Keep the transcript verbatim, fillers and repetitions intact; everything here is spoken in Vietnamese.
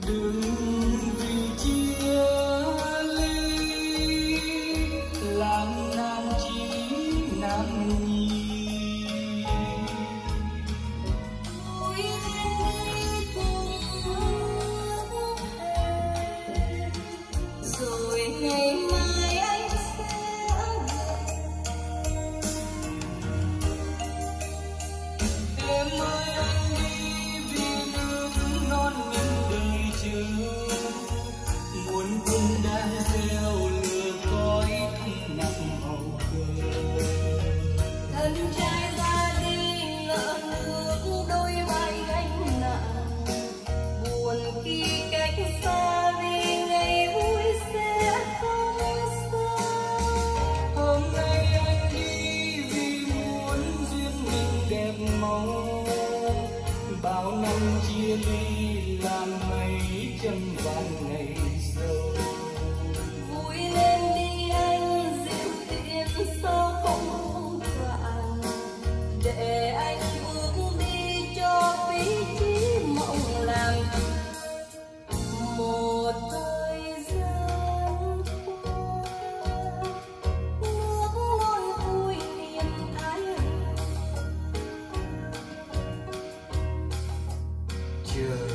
đừng vì chia ly làm nan chí nan nhi. Vui lên cùng em, rồi ngày mai anh sẽ về. Em ơi anh đi vì nước non những đời chờ, muôn quân đang gieo lửa khói thắm nặng hậu cờ. Thân trai ra đi ngỡ nước đôi vai gánh nặng, buồn khi cách xa vì ngày vui sẽ không xa. Hôm nay anh đi vì muốn duyên mình đẹp màu, bao năm chia ly làm mấy trăm vạn ngày sâu. Vui lên đi anh dịu tiện sao không cạn, để anh bước đi cho ý chí mộng làm một thời gian qua. Nước non vui niềm ái, Chờ